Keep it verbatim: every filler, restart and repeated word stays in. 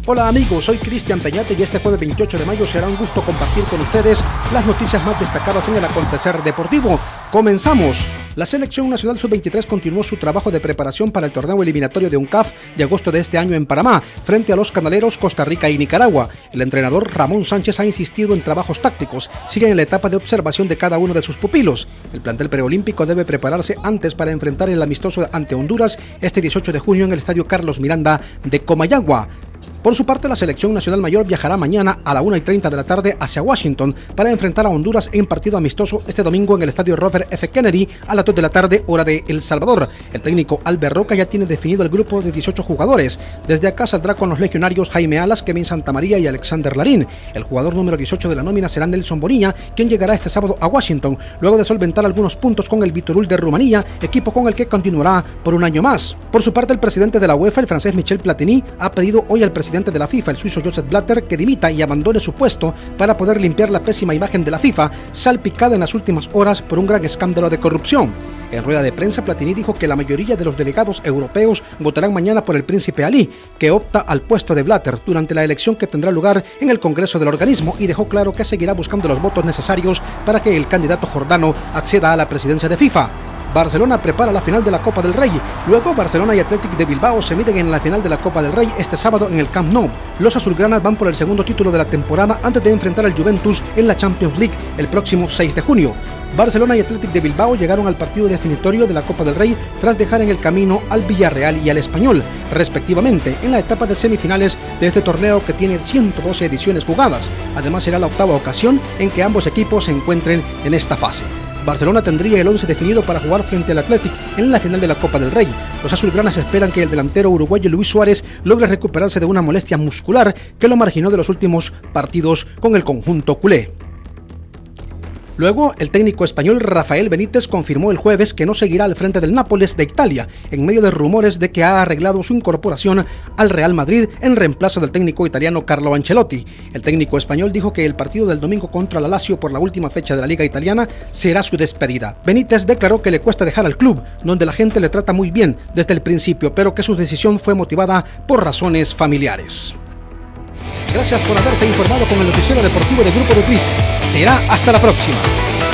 Hola amigos, soy Cristian Peñate y este jueves veintiocho de mayo será un gusto compartir con ustedes las noticias más destacadas en el acontecer deportivo. ¡Comenzamos! La Selección Nacional sub veintitrés continuó su trabajo de preparación para el torneo eliminatorio de UNCAF de agosto de este año en Panamá, frente a los canaleros Costa Rica y Nicaragua. El entrenador Ramón Sánchez ha insistido en trabajos tácticos, siguen en la etapa de observación de cada uno de sus pupilos. El plantel preolímpico debe prepararse antes para enfrentar el amistoso ante Honduras este dieciocho de junio en el Estadio Carlos Miranda de Comayagua. Por su parte, la Selección Nacional Mayor viajará mañana a la una y treinta de la tarde hacia Washington para enfrentar a Honduras en partido amistoso este domingo en el Estadio Robert F. Kennedy a las dos de la tarde, hora de El Salvador. El técnico Albert Roca ya tiene definido el grupo de dieciocho jugadores. Desde acá saldrá con los legionarios Jaime Alas, Kevin Santamaría y Alexander Larín. El jugador número dieciocho de la nómina será Nelson Bonilla, quien llegará este sábado a Washington, luego de solventar algunos puntos con el Vitorul de Rumanía, equipo con el que continuará por un año más. Por su parte, el presidente de la UEFA, el francés Michel Platini, ha pedido hoy al presidente de la FIFA, el suizo Joseph Blatter, que dimita y abandone su puesto para poder limpiar la pésima imagen de la FIFA, salpicada en las últimas horas por un gran escándalo de corrupción. En rueda de prensa, Platini dijo que la mayoría de los delegados europeos votarán mañana por el príncipe Ali, que opta al puesto de Blatter durante la elección que tendrá lugar en el Congreso del organismo, y dejó claro que seguirá buscando los votos necesarios para que el candidato jordano acceda a la presidencia de FIFA. Barcelona prepara la final de la Copa del Rey. Luego, Barcelona y Athletic de Bilbao se miden en la final de la Copa del Rey este sábado en el Camp Nou. Los azulgranas van por el segundo título de la temporada antes de enfrentar al Juventus en la Champions League el próximo seis de junio. Barcelona y Athletic de Bilbao llegaron al partido definitorio de la Copa del Rey tras dejar en el camino al Villarreal y al Español, respectivamente, en la etapa de semifinales de este torneo que tiene ciento doce ediciones jugadas. Además, será la octava ocasión en que ambos equipos se encuentren en esta fase. Barcelona tendría el once definido para jugar frente al Athletic en la final de la Copa del Rey. Los azulgranas esperan que el delantero uruguayo Luis Suárez logre recuperarse de una molestia muscular que lo marginó de los últimos partidos con el conjunto culé. Luego, el técnico español Rafael Benítez confirmó el jueves que no seguirá al frente del Nápoles de Italia, en medio de rumores de que ha arreglado su incorporación al Real Madrid en reemplazo del técnico italiano Carlo Ancelotti. El técnico español dijo que el partido del domingo contra la Lazio por la última fecha de la Liga Italiana será su despedida. Benítez declaró que le cuesta dejar al club, donde la gente le trata muy bien desde el principio, pero que su decisión fue motivada por razones familiares. Gracias por haberse informado con el noticiero deportivo de Grupo Nutriz. Será hasta la próxima.